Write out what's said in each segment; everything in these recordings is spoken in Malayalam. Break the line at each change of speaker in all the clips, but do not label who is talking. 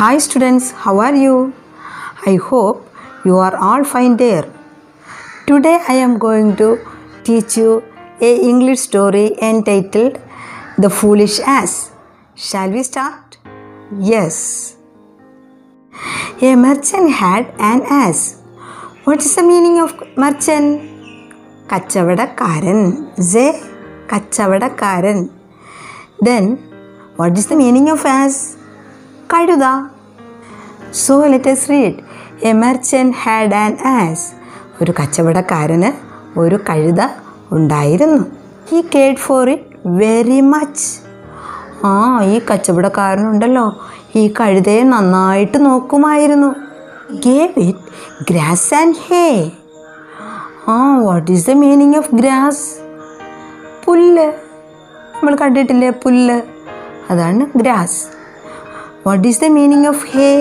Hi students, how are you? I hope you are all fine there. Today I am going to teach you a English story entitled The Foolish Ass. Shall we start? Yes. A merchant had an ass. What is the meaning of merchant? കച്ചവടക്കാരൻ. കച്ചവടക്കാരൻ. Then what is the meaning of ass? കഴുത. So let us read. A merchant had an ass. ഒരു കച്ചവടക്കാരന് ഒരു കഴുത ഉണ്ടായിരുന്നു. He cared for it very much. ഈ കച്ചവടക്കാരനുണ്ടല്ലോ ഈ കഴുതയെ നന്നായിട്ട് നോക്കുമായിരുന്നു. Gave it grass and hay. What is the meaning of grass? പുല്ല്. നമ്മൾ കണ്ടിട്ടില്ലേ പുല്ല്? അതാണ് grass. What is the meaning of hay?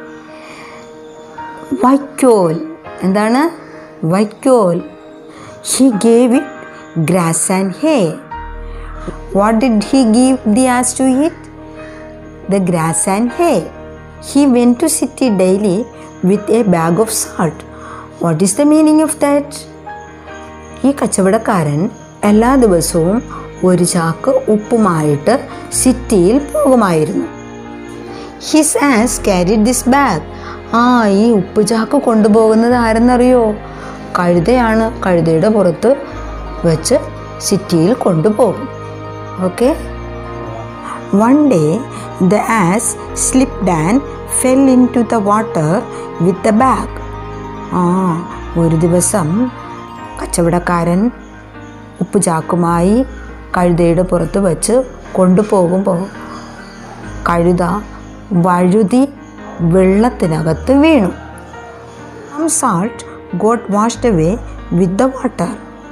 വൈക്കോൽ. എന്താണ്? വൈക്കോൽ. He gave it grass and hay. What did he give the ass to eat? The grass and hay. He went to city daily with a bag of salt. What is the meaning of that? ഈ കച്ചവടക്കാരൻ എല്ലാ ദിവസവും ഒരു ചാക്ക് ഉപ്പുമായിട്ട് സിറ്റിയിൽ പോകുമായിരുന്നു. His ass carried this bag. ഈ ഉപ്പ് ചാക്ക് കൊണ്ടുപോകുന്നത് ആരെന്നറിയോ? കഴുതയാണ്. കഴുതയുടെ പുറത്ത് വെച്ച് സിറ്റിയിൽ കൊണ്ടുപോകും. Okay. One day the ass slipped and fell into the water with the bag. ഒരു ദിവസം കച്ചവടക്കാരൻ ഉപ്പുചാക്കുമായി കഴുതയുടെ പുറത്ത് വെച്ച് കൊണ്ടുപോകുമ്പോൾ കഴുത വഴുതി വെള്ളത്തിനകത്ത് വീണു. Some salt got washed away with the water.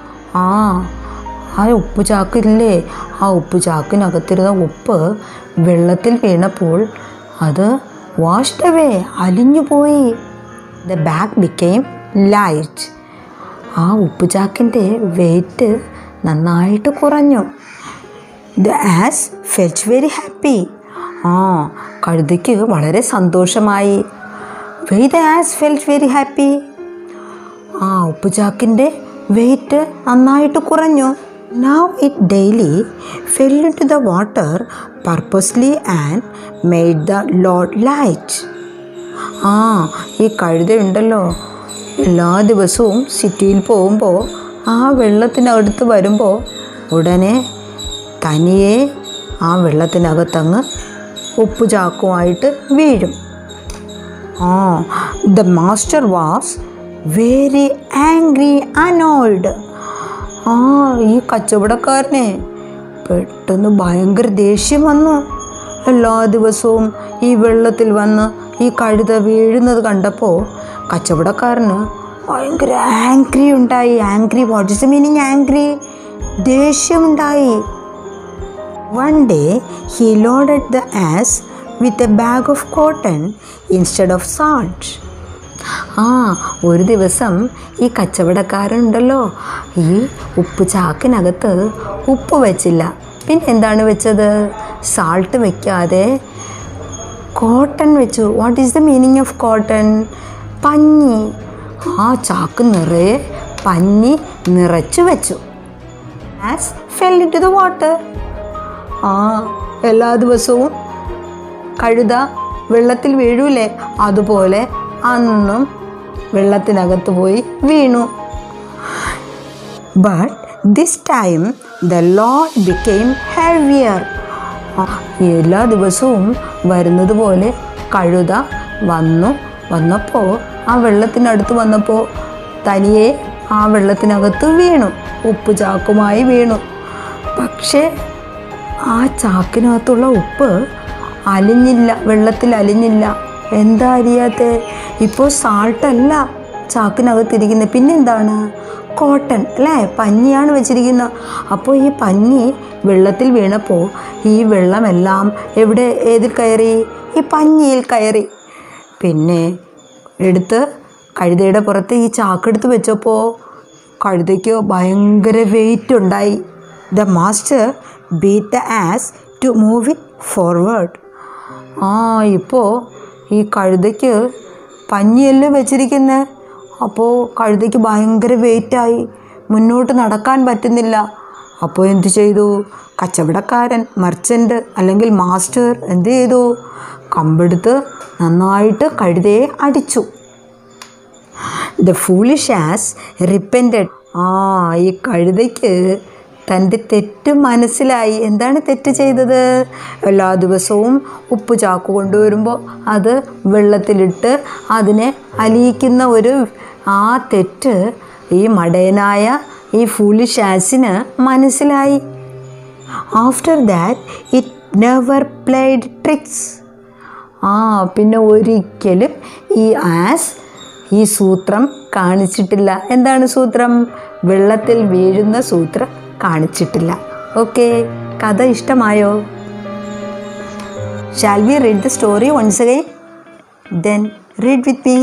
ആ ഉപ്പുചാക്കില്ലേ, ആ ഉപ്പുചാക്കിനകത്തിരുന്ന ഉപ്പ് വെള്ളത്തിൽ വീണപ്പോൾ അത് വാഷ്ഡ് അവേ, അലിഞ്ഞുപോയി. The bag became light. ആ ഉപ്പുചാക്കിൻ്റെ വെയിറ്റ് നന്നായിട്ട് കുറഞ്ഞു. The ass felt very happy. കഴുതയ്ക്ക് വളരെ സന്തോഷമായി. Why the ass felt very happy? ഉപ്പുചാക്കിൻ്റെ വെയിറ്റ് നന്നായിട്ട് കുറഞ്ഞു. Now it daily fell into the water purposely and made the load light. ഈ കഴുതയുണ്ടല്ലോ എല്ലാ ദിവസവും സിറ്റിയിൽ പോകുമ്പോൾ ആ വെള്ളത്തിനടുത്ത് വരുമ്പോൾ ഉടനെ തനിയെ ആ വെള്ളത്തിനകത്തങ്ങ് ഉപ്പുചാക്കുമായിട്ട് വീഴും. The master was very angry and annoyed. ഈ കച്ചവടക്കാരനെ പെട്ടെന്ന് ഭയങ്കര ദേഷ്യം വന്നു. എല്ലാ ദിവസവും ഈ വെള്ളത്തിൽ വന്ന് ഈ കഴുത വീഴുന്നത് കണ്ടപ്പോൾ കച്ചവടക്കാരന് ഭയങ്കര ആംഗ്രി ഉണ്ടായി. Angry, what is the meaning angry? ദേഷ്യമുണ്ടായി. One day he loaded the ass with a bag of cotton instead of salt. ഒരു ദിവസം ഈ കച്ചവടക്കാരുണ്ടല്ലോ ഈ ഉപ്പ് ചാക്കിനകത്ത് ഉപ്പ് വെച്ചില്ല. പിന്നെ എന്താണ് വെച്ചത്? സാൾട്ട് വെക്കാതെ കോട്ടൺ വെച്ചു. What is the meaning of cotton? പഞ്ഞി. ചാക്ക് നിറയെ പഞ്ഞി നിറച്ചു വെച്ചു. Ass fell into the water. എല്ലാ ദിവസവും കഴുത വെള്ളത്തിൽ വീഴൂലേ, അതുപോലെ അന്നും വെള്ളത്തിനകത്ത് പോയി വീണു. But this time the load became heavier. എല്ലാ ദിവസവും വരുന്നത് പോലെ കഴുത വന്നപ്പോൾ ആ വെള്ളത്തിനടുത്ത് വന്നപ്പോൾ തനിയെ ആ വെള്ളത്തിനകത്ത് വീണു, ഉപ്പ് ചാക്കുമായി വീണു. പക്ഷേ ആ ചാക്കിനകത്തുള്ള ഉപ്പ് അലിഞ്ഞില്ല, വെള്ളത്തിൽ അലിഞ്ഞില്ല. എന്താ അറിയാത്തെ? ഇപ്പോൾ സാൾട്ടല്ല ചാക്കിനകത്തിരിക്കുന്നത്, പിന്നെന്താണ്? കോട്ടൺ അല്ലേ, പഞ്ഞിയാണ് വെച്ചിരിക്കുന്നത്. അപ്പോൾ ഈ പഞ്ഞി വെള്ളത്തിൽ വീണപ്പോൾ ഈ വെള്ളമെല്ലാം ഏതിൽ കയറി? ഈ പഞ്ഞിയിൽ കയറി. പിന്നെ എടുത്ത് കഴുതയുടെ പുറത്ത് ഈ ചാക്കെടുത്ത് വെച്ചപ്പോൾ കഴുതയ്ക്ക് ഭയങ്കര വെയിറ്റ് ഉണ്ടായി. The master beat the ass to move it forward. ഇപ്പോൾ ഈ കഴുതയ്ക്ക് പഞ്ഞിയല്ലേ വെച്ചിരിക്കുന്നത്. അപ്പോൾ കഴുതയ്ക്ക് ഭയങ്കര വെയിറ്റായി, മുന്നോട്ട് നടക്കാൻ പറ്റുന്നില്ല. അപ്പോൾ എന്തു ചെയ്തു? കച്ചവടക്കാരൻ, മർച്ചൻ്റ് അല്ലെങ്കിൽ മാസ്റ്റർ എന്തു ചെയ്തു? കമ്പെടുത്ത് നന്നായിട്ട് കഴുതയെ അടിച്ചു. The foolish ass repented. ഈ കഴുതയ്ക്ക് തൻ്റെ തെറ്റ് മനസ്സിലായി. എന്താണ് തെറ്റ് ചെയ്തത്? എല്ലാ ദിവസവും ഉപ്പ് ചാക്ക് കൊണ്ടുവരുമ്പോൾ അത് വെള്ളത്തിലിട്ട് അതിനെ അലിയിക്കുന്ന ആ തെറ്റ് ഈ മടയനായ ഈ ഫൂളിഷ് ആസിന് മനസ്സിലായി. After that it never played tricks. പിന്നെ ഒരിക്കലും ഈ ആസ് ഈ സൂത്രം കാണിച്ചിട്ടില്ല. എന്താണ് സൂത്രം? വെള്ളത്തിൽ വീഴുന്ന സൂത്രം കാണിച്ചിട്ടില്ല. ഓക്കെ, കഥ ഇഷ്ടമായോ? Shall we read the story once again? Then read with me.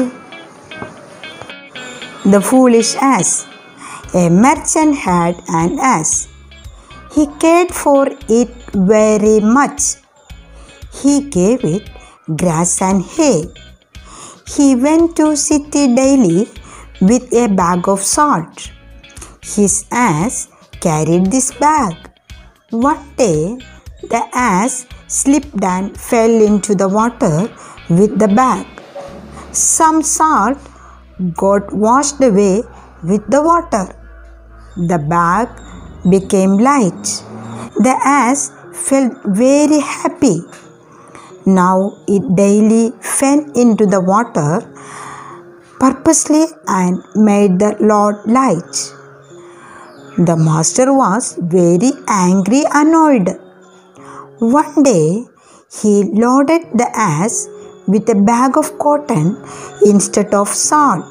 The foolish ass. A merchant had an ass. He cared for it very much. He gave it grass and hay. He went to city daily with a bag of salt. His ass carried this bag. One day, the ass slipped and fell into the water with the bag. Some salt got washed away with the water. The bag became light. The ass felt very happy. Now it daily fell into the water purposely and made the load light. The master was very angry and annoyed. One day, he loaded the ass with a bag of cotton instead of salt.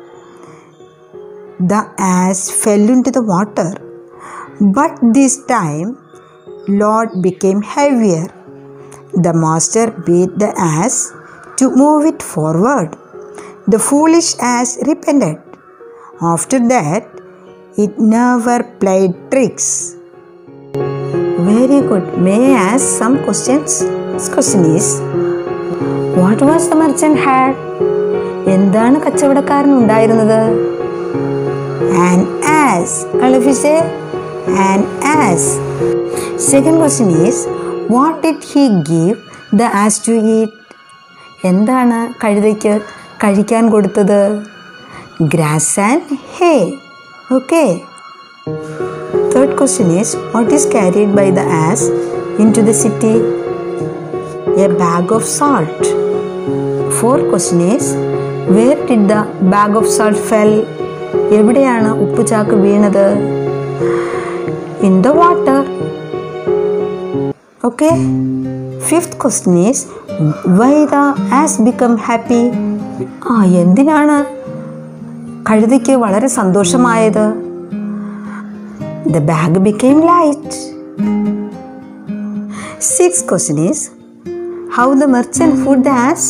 The ass fell into the water, but this time, load became heavier. The master beat the ass to move it forward. The foolish ass repented. After that, it never played tricks. Very good. May I ask some questions? This question is, what was the merchant had? എന്താണ് കച്ചവടക്കാരൻ ഉണ്ടായിരുന്നത്? An ass. Kalafise, an ass. Second question is, what did he give the ass to eat? എന്താണ് കഴുതയ്ക്ക് കഴിക്കാൻ കൊടുത്തത്? Grass and hay. Okay. Third question is, what is carried by the ass into the city? A bag of salt. Fourth question is, where did the bag of salt fell? എവിടെയാണ് ഉപ്പുചാക്ക് വീണത്? In the water. Okay. Fifth question is, why the ass become happy? എന്തിനാണ് കഴുതയ്ക്ക് വളരെ സന്തോഷമായത്? The bag became light. Sixth question is, how the merchant fooled the ass?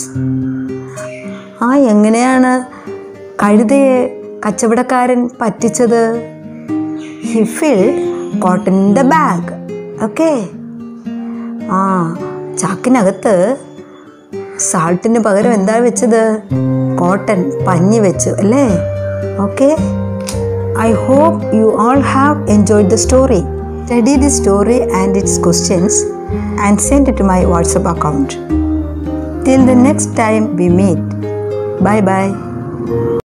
എങ്ങനെയാണ് കഴുതയെ കച്ചവടക്കാരൻ പറ്റിച്ചത്? He filled cotton in the bag. Okay. ചാക്കിനകത്ത് സാൾട്ടിന് പകരം എന്താ വെച്ചത്? കോട്ടൺ, പഞ്ഞി വെച്ചു അല്ലേ? Okay. I hope you all have enjoyed the story. Study the story and its questions and send it to my WhatsApp account. Till the next time we meet. Bye bye.